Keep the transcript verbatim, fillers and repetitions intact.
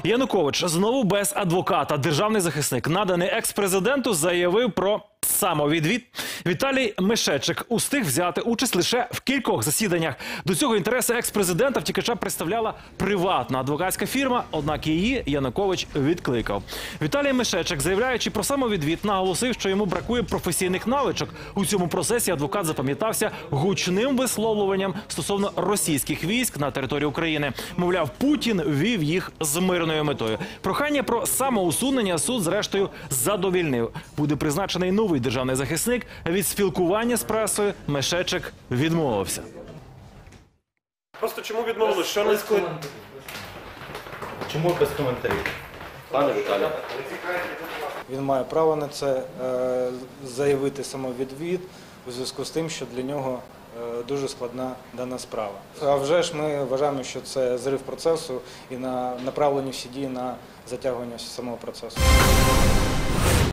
Янукович знову без адвоката. Державний захисник, наданий екс-президенту, заявив про самовідвід. Віталій Мишечик устиг взяти участь лише в кількох засіданнях. До цього інтереси екс-президента втікача представляла приватна адвокатська фірма, однак її Янукович відкликав. Віталій Мишечик, заявляючи про самовідвід, наголосив, що йому бракує професійних навичок. У цьому процесі адвокат запам'ятався гучним висловлюванням стосовно російських військ на території України. Мовляв, Путін ввів їх з мирною метою. Прохання про самоусунення суд, зрештою, задовільнив. Буде призначений новий державний захисник. Від спілкування з пресою Мишечик відмовився. Просто чому відмовили? Що не склад... Чому без коментарів? Пане Віталій. Він має право на це, е, заявити самовідвід у зв'язку з тим, що для нього е, дуже складна дана справа. А вже ж ми вважаємо, що це зрив процесу і на направлені всі дії на затягування самого процесу.